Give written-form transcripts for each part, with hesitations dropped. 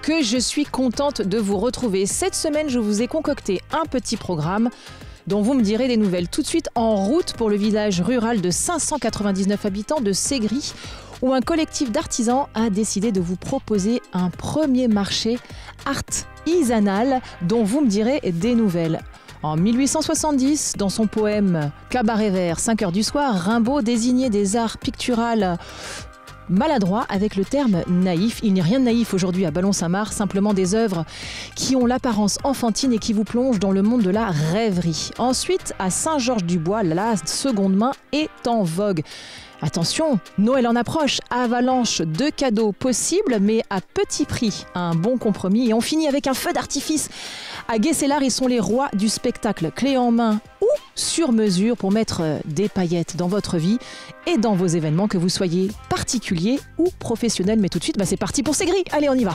que je suis contente de vous retrouver. Cette semaine, je vous ai concocté un petit programme dont vous me direz des nouvelles. Tout de suite en route pour le village rural de 599 habitants de Ségris, où un collectif d'artisans a décidé de vous proposer un premier marché artisanal dont vous me direz des nouvelles. En 1870, dans son poème « Cabaret vert, 5 heures du soir », Rimbaud désignait des arts picturales maladroits avec le terme naïf. Il n'y a rien de naïf aujourd'hui à Ballon-Saint-Marc, simplement des œuvres qui ont l'apparence enfantine et qui vous plongent dans le monde de la rêverie. Ensuite, à Saint-Georges-du-Bois, la seconde main est en vogue. Attention, Noël en approche, avalanche de cadeaux possibles, mais à petit prix, un bon compromis. Et on finit avec un feu d'artifice. À Guescélard, ils sont les rois du spectacle, clé en main ou sur mesure pour mettre des paillettes dans votre vie et dans vos événements, que vous soyez particulier ou professionnel. Mais tout de suite, c'est parti pour Ségris. Allez, on y va.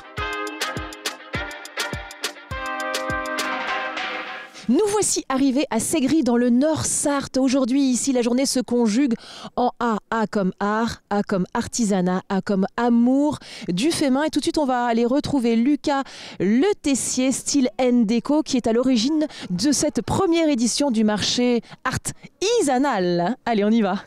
Nous voici arrivés à Ségris dans le Nord-Sarthe. Aujourd'hui, ici, la journée se conjugue en A. A comme art, A comme artisanat, A comme amour du fait main. Et tout de suite, on va aller retrouver Lucas Le Tessier, style N-Déco, qui est à l'origine de cette première édition du marché artisanal. Allez, on y va.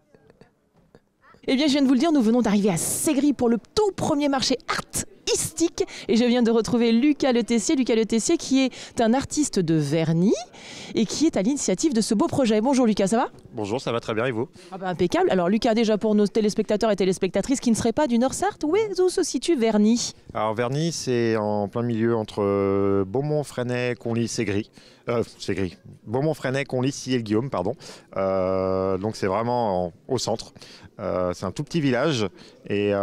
Eh bien, je viens de vous le dire, nous venons d'arriver à Ségris pour le tout premier marché artistique. Et je viens de retrouver Lucas Le Tessier. Lucas Le Tessier qui est un artiste de vernis et qui est à l'initiative de ce beau projet. Bonjour Lucas, ça va ? Bonjour, ça va très bien et vous ? Impeccable. Alors Lucas, déjà pour nos téléspectateurs et téléspectatrices qui ne seraient pas du Nord-Sarthe, où se situe Vernis ? Alors Vernis, c'est en plein milieu entre Beaumont-Fresnay, Conlis, Ségris. Beaumont-Fresnay, Conlis, Sillé-le-Guillaume, pardon. Donc c'est vraiment au centre. C'est un tout petit village et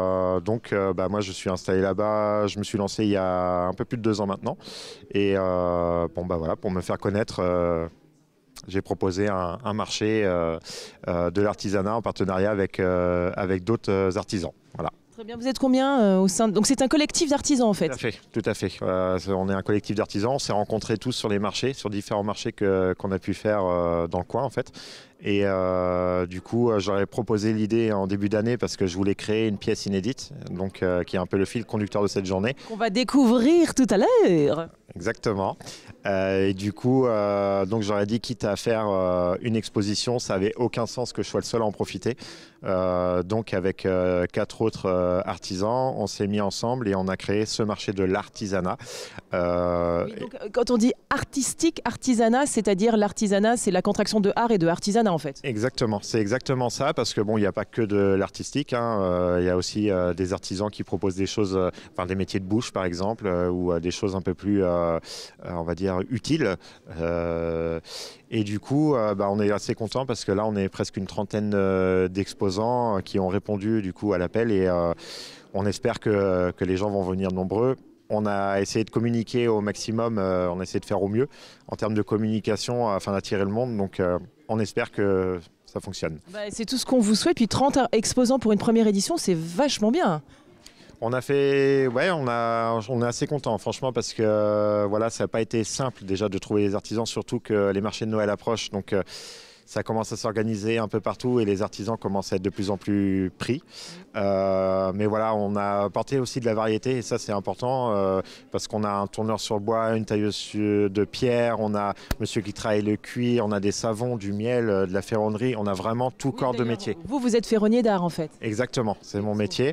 moi je suis installé là-bas, je me suis lancé il y a un peu plus de 2 ans maintenant et pour me faire connaître j'ai proposé un marché de l'artisanat en partenariat avec d'autres artisans. Voilà. Très bien, vous êtes combien au sein Donc c'est un collectif d'artisans en fait. Tout à fait. On est un collectif d'artisans, on s'est rencontrés tous sur les marchés, sur différents marchés qu'on a pu faire dans le coin en fait. Et du coup, j'aurais proposé l'idée en début d'année parce que je voulais créer une pièce inédite, donc qui est un peu le fil conducteur de cette journée. Qu'on va découvrir tout à l'heure. Exactement. Et du coup, donc j'aurais dit, quitte à faire une exposition, ça n'avait aucun sens que je sois le seul à en profiter. Donc avec 4 autres artisans, on s'est mis ensemble et on a créé ce marché de l'artisanat. Donc, quand on dit artistique, artisanat, c'est-à-dire l'artisanat, c'est la contraction de art et de artisanat en fait. Exactement, c'est exactement ça, parce que il n'y a pas que de l'artistique, il y a aussi des artisans qui proposent des choses, des métiers de bouche par exemple, ou des choses un peu plus, on va dire, utiles. Et du coup, on est assez content parce que là, on est presque une trentaine d'exposants qui ont répondu du coup à l'appel et on espère que les gens vont venir nombreux. On a essayé de communiquer au maximum, on a essayé de faire au mieux en termes de communication afin d'attirer le monde. Donc on espère que ça fonctionne. C'est tout ce qu'on vous souhaite. Puis 30 exposants pour une première édition, c'est vachement bien. On est assez content franchement parce que ça n'a pas été simple déjà de trouver les artisans, surtout que les marchés de Noël approchent. Donc ça commence à s'organiser un peu partout et les artisans commencent à être de plus en plus pris. Mais voilà, on a apporté aussi de la variété et ça c'est important parce qu'on a un tourneur sur bois, une tailleuse de pierre, on a monsieur qui travaille le cuir, on a des savons, du miel, de la ferronnerie, on a vraiment tout corps de métier. Vous êtes ferronnier d'art en fait. Exactement, c'est mon métier.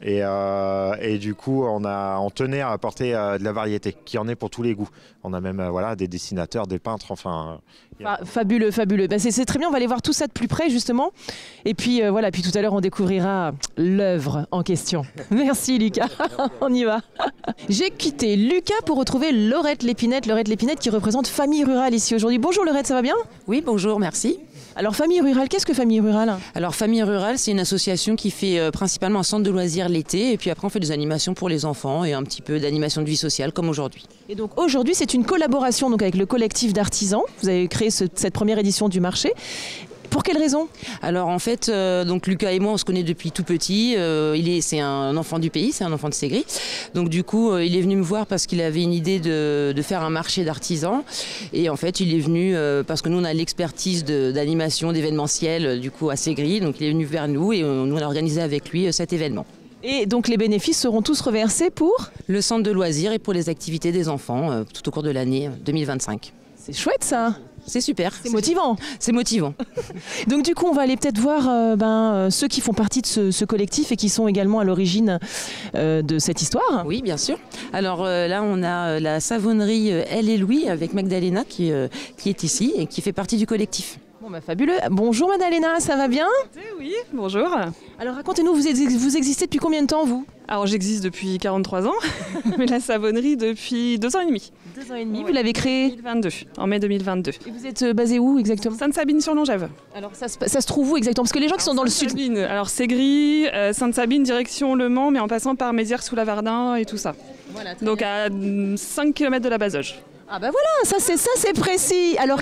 Et du coup, on tenait à apporter de la variété, qui en est pour tous les goûts. On a même des dessinateurs, des peintres, Fabuleux. C'est très bien, on va aller voir tout ça de plus près justement. Et puis puis tout à l'heure on découvrira l'œuvre en question. Merci Lucas, on y va. J'ai quitté Lucas pour retrouver Laurette Lépinette qui représente Famille Rurale ici aujourd'hui. Bonjour Laurette, ça va bien ? Oui, bonjour, merci. Alors Famille Rurale, qu'est-ce que Famille Rurale ? Alors Famille Rurale, c'est une association qui fait principalement un centre de loisirs l'été et puis après on fait des animations pour les enfants et un petit peu d'animation de vie sociale comme aujourd'hui. Et donc aujourd'hui c'est une collaboration avec le collectif d'artisans. Vous avez créé cette première édition du marché. Pour quelle raison ? Alors en fait, donc Lucas et moi on se connaît depuis tout petit. C'est un enfant du pays, c'est un enfant de Ségris. Donc du coup il est venu me voir parce qu'il avait une idée de faire un marché d'artisans. Et en fait il est venu parce que nous on a l'expertise d'animation, d'événementiel du coup à Ségris. Donc il est venu vers nous et nous on a organisé avec lui cet événement. Et donc les bénéfices seront tous reversés pour? Le centre de loisirs et pour les activités des enfants tout au cours de l'année 2025. C'est chouette ça. C'est super. C'est motivant. C'est motivant. Donc du coup, on va aller peut-être voir ceux qui font partie de ce collectif et qui sont également à l'origine de cette histoire. Oui, bien sûr. Alors là, on a la savonnerie Elle et Louis avec Magdalena qui est ici et qui fait partie du collectif. Bon, fabuleux. Bonjour Magdalena, ça va bien? Oui, bonjour. Alors racontez-nous, vous existez depuis combien de temps vous? Alors j'existe depuis 43 ans, mais la savonnerie depuis 2 ans et demi. 2 ans et demi, vous l'avez créée 2022, en mai 2022. Et vous êtes basé où exactement? Sainte-Sabine-sur-Longève. Alors ça se trouve où exactement? Parce que les gens qui sont dans le sud... Sainte-Sabine, alors Ségris, Sainte-Sabine, direction Le Mans, mais en passant par Mézières-sous-Lavardin et tout ça. Voilà, donc à 5 km de la Bazoge. Ah bah voilà, ça c'est précis. Alors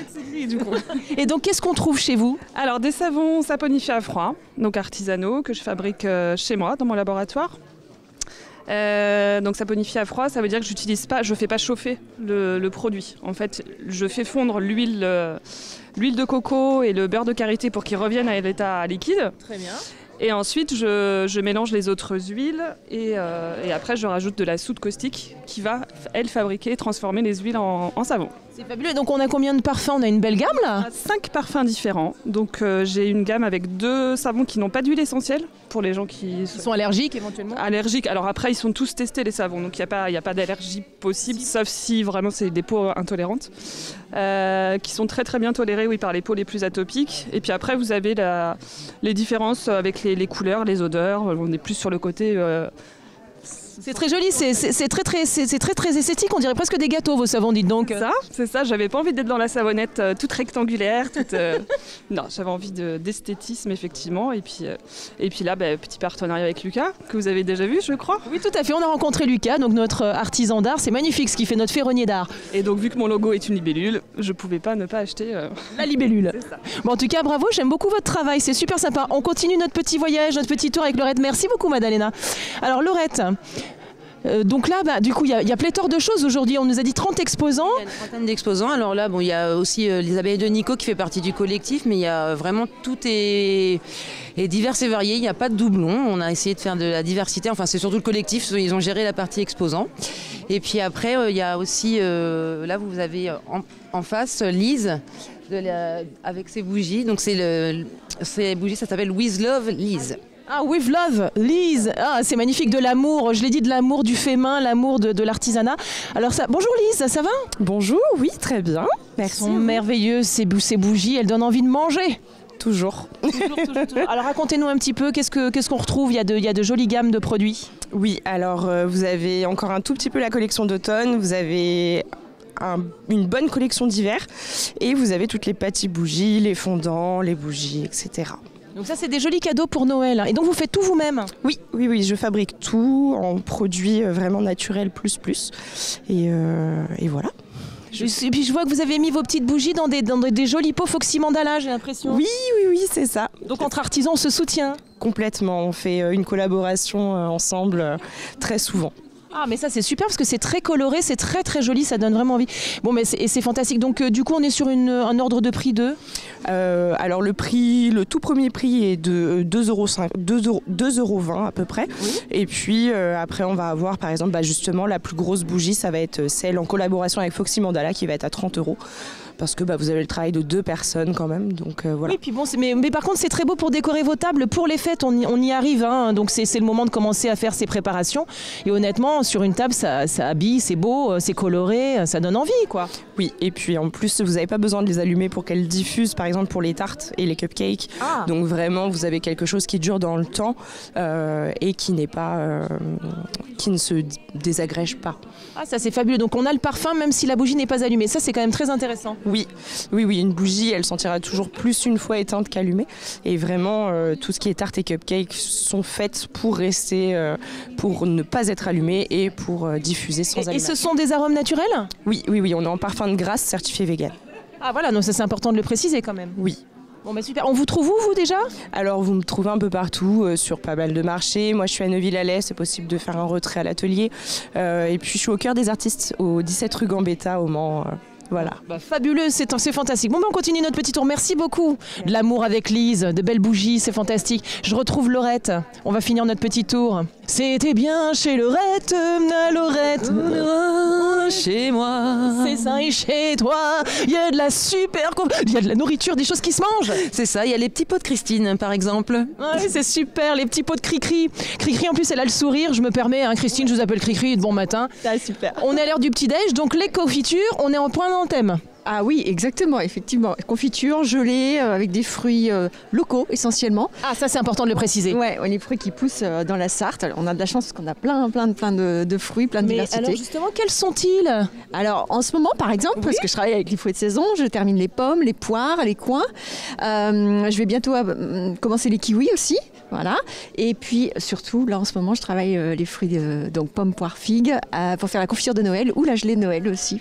Et donc qu'est-ce qu'on trouve chez vous? Alors des savons saponifiés à froid, donc artisanaux, que je fabrique chez moi, dans mon laboratoire. Donc saponifié à froid, ça veut dire que je fais pas chauffer le produit. En fait, je fais fondre l'huile de coco et le beurre de karité pour qu'ils reviennent à l'état liquide. Très bien. Et ensuite, je mélange les autres huiles et après, je rajoute de la soude caustique qui va, elle, fabriquer et transformer les huiles en savon. C'est fabuleux. Donc, on a combien de parfums? On a une belle gamme, là? 5 parfums différents. Donc, j'ai une gamme avec 2 savons qui n'ont pas d'huile essentielle pour les gens qui sont allergiques, éventuellement? Allergiques. Alors après, ils sont tous testés, les savons. Donc, il n'y a pas d'allergie possible, sauf si vraiment c'est des peaux intolérantes. Qui sont très, très bien tolérées, oui, par les peaux les plus atopiques. Et puis après, vous avez les différences avec les couleurs, les odeurs. On est plus sur le côté... C'est très joli, c'est très esthétique, on dirait presque des gâteaux vos savons, dites donc. C'est ça, j'avais pas envie d'être dans la savonnette toute rectangulaire, non, j'avais envie d'esthétisme effectivement, et puis là, petit partenariat avec Lucas, que vous avez déjà vu je crois. Oui tout à fait, on a rencontré Lucas, donc notre artisan d'art, c'est magnifique ce qui fait notre ferronnier d'art. Et donc vu que mon logo est une libellule, je pouvais pas ne pas acheter... La libellule. C'est ça. Bon en tout cas bravo, j'aime beaucoup votre travail, c'est super sympa. On continue notre petit voyage, notre petit tour avec Laurette. Merci beaucoup Magdalena. Alors Laurette, donc là, du coup, il y a pléthore de choses aujourd'hui. On nous a dit 30 exposants. Il y a une trentaine d'exposants. Alors là, il y a aussi les abeilles de Nico qui fait partie du collectif, mais il y a vraiment tout est divers et varié. Il n'y a pas de doublon. On a essayé de faire de la diversité. Enfin, c'est surtout le collectif. Ils ont géré la partie exposants. Et puis après, il y a aussi, là, vous avez en face Lise avec ses bougies. Donc ces bougies, ça s'appelle With Love Lise. Ah, With Love, Lise. Ah, c'est magnifique, de l'amour. Je l'ai dit, de l'amour du fait main, l'amour de l'artisanat. Alors ça, bonjour Lise, ça va? Bonjour, oui, très bien. Merci. Elles sont merveilleuses ces bougies, elles donnent envie de manger. Toujours. Toujours. Alors racontez-nous un petit peu, qu'est-ce qu'on retrouve? Il y a de jolies gammes de produits. Oui, alors vous avez encore un tout petit peu la collection d'automne, vous avez une bonne collection d'hiver et vous avez toutes les pâtis bougies, les fondants, les bougies, etc. Donc ça, c'est des jolis cadeaux pour Noël. Et donc, vous faites tout vous-même? Oui, je fabrique tout en produits vraiment naturels plus. Et voilà. Et puis, je vois que vous avez mis vos petites bougies dans des jolis pots Foxy Mandala, j'ai l'impression. Oui, c'est ça. Donc, entre artisans, on se soutient? Complètement. On fait une collaboration ensemble très souvent. Ah mais ça c'est super parce que c'est très coloré, c'est très très joli, ça donne vraiment envie. Bon mais c'est fantastique. Donc du coup on est sur un ordre de prix de alors le tout premier prix est de 2,20 € à peu près. Oui. Et puis après on va avoir par exemple justement la plus grosse bougie, ça va être celle en collaboration avec Foxy Mandala qui va être à 30 €. Parce que vous avez le travail de 2 personnes quand même, donc voilà. Oui, puis bon, mais par contre c'est très beau pour décorer vos tables, pour les fêtes, on y arrive, hein, donc c'est le moment de commencer à faire ces préparations. Et honnêtement, sur une table, ça habille, c'est beau, c'est coloré, ça donne envie, quoi. Oui, et puis en plus, vous n'avez pas besoin de les allumer pour qu'elles diffusent, par exemple pour les tartes et les cupcakes. Ah. Donc vraiment, vous avez quelque chose qui dure dans le temps et qui ne se désagrège pas. Ah, ça c'est fabuleux. Donc on a le parfum même si la bougie n'est pas allumée. Ça c'est quand même très intéressant. Oui, une bougie, elle sentira toujours plus une fois éteinte qu'allumée. Et vraiment, tout ce qui est tarte et cupcake sont faites pour rester, pour ne pas être allumées et pour diffuser sans allumage. Et ce sont des arômes naturels? Oui, on est en parfum de grâce certifié vegan. Ah voilà, donc ça c'est important de le préciser quand même. Oui. Bon bah super, on vous trouve où vous déjà? Alors vous me trouvez un peu partout, sur pas mal de marchés. Moi je suis à Neuville-Alais, c'est possible de faire un retrait à l'atelier. Et puis je suis au cœur des artistes, au 17 rue Gambetta au Mans. Voilà. Bah, fabuleux, c'est fantastique. Bon, on continue notre petit tour. Merci beaucoup. De l'amour avec Lise, de belles bougies, c'est fantastique. Je retrouve Laurette. On va finir notre petit tour. C'était bien chez Laurette, Laurette. Chez moi. C'est ça, et chez toi, il y a de la il y a de la nourriture, des choses qui se mangent. C'est ça, il y a les petits pots de Christine, par exemple. Ouais, c'est super, les petits pots de Cricri. Cricri, en plus, elle a le sourire. Je me permets, hein, Christine, je vous appelle Cricri. Bon matin. Ah, super. On est à l'heure du petit-déj, donc les confitures, on est en point dans le thème. Ah oui, exactement, effectivement. Confiture, gelée, avec des fruits locaux essentiellement. Ah, ça c'est important de le préciser. Ouais, les fruits qui poussent dans la Sarthe. On a de la chance parce qu'on a plein de fruits, plein de diversité. Alors justement, quels sont-ils? Alors en ce moment, par exemple, parce que je travaille avec les fruits de saison, je termine les pommes, les poires, les coings. Je vais bientôt commencer les kiwis aussi. Voilà. Et puis surtout, là en ce moment, je travaille les fruits donc pommes, poires, figues pour faire la confiture de Noël ou la gelée de Noël aussi.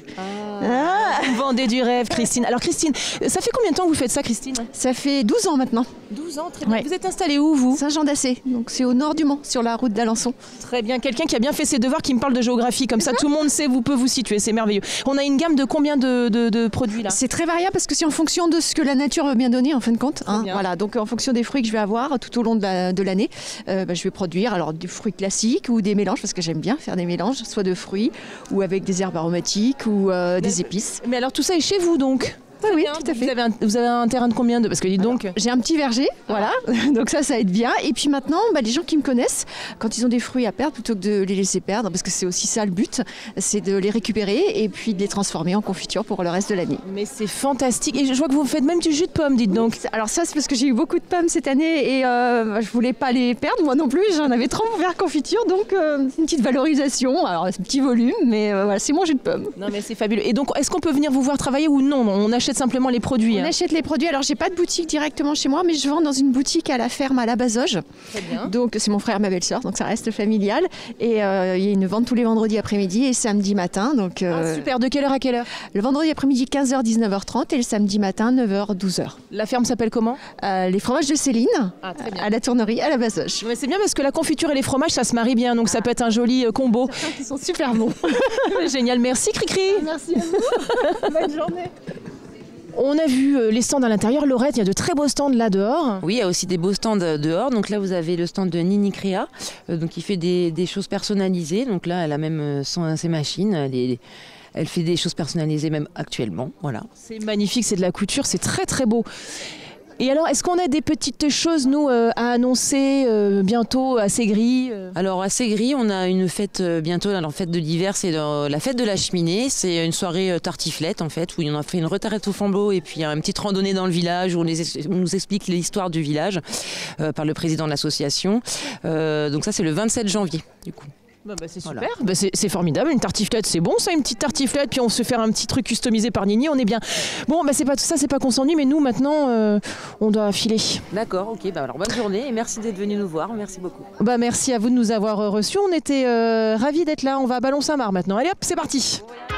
Vous vendez du rêve, Christine. Alors Christine, ça fait combien de temps que vous faites ça, Christine? Ça fait 12 ans maintenant. 12 ans, très bien. Ouais. Vous êtes installée où, vous? Saint-Jean-d'Assé, donc c'est au nord du Mans, sur la route d'Alençon. Très bien, quelqu'un qui a bien fait ses devoirs, qui me parle de géographie, comme ça tout le monde sait, peut vous situer, c'est merveilleux. On a une gamme de combien de produits là? C'est très variable parce que c'est en fonction de ce que la nature veut bien donner en fin de compte. Bien. Voilà, donc en fonction des fruits que je vais avoir tout au long de l'année, je vais produire alors des fruits classiques ou des mélanges parce que j'aime bien faire des mélanges, soit de fruits ou avec des herbes aromatiques ou des épices. Mais alors tout ça est chez vous donc? Oui, bien. tout à fait. Vous avez un terrain de combien de... Parce que dites donc... J'ai un petit verger, voilà, donc ça aide bien. Et puis maintenant, les gens qui me connaissent, quand ils ont des fruits à perdre, plutôt que de les laisser perdre, parce que c'est aussi ça le but, c'est de les récupérer et puis de les transformer en confiture pour le reste de l'année. Mais c'est fantastique. Et je vois que vous faites même du jus de pomme, dites donc. Alors ça, c'est parce que j'ai eu beaucoup de pommes cette année et je voulais pas les perdre, moi non plus. J'en avais trop pour faire confiture, donc c'est une petite valorisation. Alors c'est un petit volume, mais voilà, c'est mon jus de pomme. Non mais c'est fabuleux. Et donc, est-ce qu'on peut venir vous voir travailler ou non? On achète simplement les produits. On achète les produits. Alors j'ai pas de boutique directement chez moi, mais je vends dans une boutique à la ferme à la Bazoge. Très bien. Donc c'est mon frère et ma belle-sœur, donc ça reste familial. Et il y a une vente tous les vendredis après-midi et samedi matin. Donc super. De quelle heure à quelle heure? le vendredi après-midi 15h 19h30 et le samedi matin 9h 12h. La ferme s'appelle comment? Les fromages de Céline très bien. à la tournerie à la Bazoge. Mais c'est bien parce que la confiture et les fromages ça se marie bien, donc ça peut être un joli combo. Ils sont super bons. Génial, merci Cricri. Merci à vous. Bonne journée. On a vu les stands à l'intérieur. Laurette, il y a de très beaux stands là dehors. Oui, il y a aussi des beaux stands dehors. Donc là, vous avez le stand de Nini Créa, donc qui fait des choses personnalisées. Donc là, elle a même ses machines. Elle fait des choses personnalisées même actuellement. Voilà. C'est magnifique, c'est de la couture, c'est très très beau. Et alors, est-ce qu'on a des petites choses, nous, à annoncer bientôt à Ségris Alors à Ségris, on a une fête bientôt, alors fête de l'hiver, c'est la fête de la cheminée. C'est une soirée tartiflette en fait, où on a fait une retraite au flambeau et puis une petite randonnée dans le village où on nous explique l'histoire du village par le président de l'association. Donc ça, c'est le 27 janvier du coup. C'est super, voilà. C'est formidable, une tartiflette c'est bon ça, une petite tartiflette, puis on se fait un petit truc customisé par Nini, on est bien. Bon c'est pas tout ça, c'est pas qu'on s'ennuie, mais nous maintenant on doit filer. D'accord, ok, alors bonne journée et merci d'être venu nous voir, merci beaucoup. Merci à vous de nous avoir reçus, on était ravis d'être là, on va à Ballon-Saint-Marc maintenant, allez hop c'est parti.